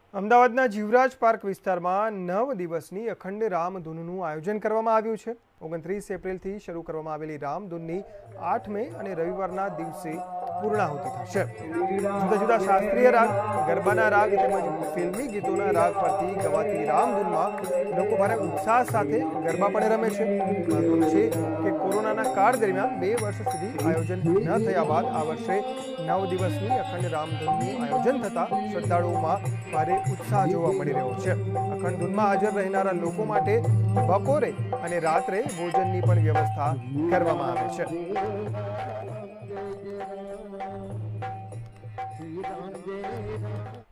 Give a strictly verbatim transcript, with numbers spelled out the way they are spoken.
અમદાવાદના જીવરાજ પાર્ક વિસ્તારમાં નવ દિવસની અખંડ રામધૂનનું આયોજન કરવામાં આવ્યું છે। ઓગણત્રીસ એપ્રિલથી શરૂ કરવામાં આવેલી રામધૂનની આઠ મે અને રવિવારના દિવસે પૂર્ણાહુતિ થશે। જુદા જુદા શાસ્ત્રીય રાગ, ગરબાના રાગ તેમજ ફિલ્મી ગીતોના રાગ પરથી ગવાતી રામધૂનમાં લોકો ભારે ઉત્સાહ સાથે ગરબા પણ રમે છે। મહત્વનું છે કે કોરોનાના કાળ દરમિયાન બે વર્ષ સુધી આયોજન ન થયા બાદ આ વર્ષે નવ દિવસની અખંડ રામધૂનનું આયોજન થતાં શ્રદ્ધાળુઓમાં ભારે उत्साह જોવા મળી રહ્યો છે। અખંડ ધૂનમાં હાજર રહેનારા લોકો માટે બપોરે અને રાત્રે ભોજનની પણ વ્યવસ્થા કરવામાં આવે છે।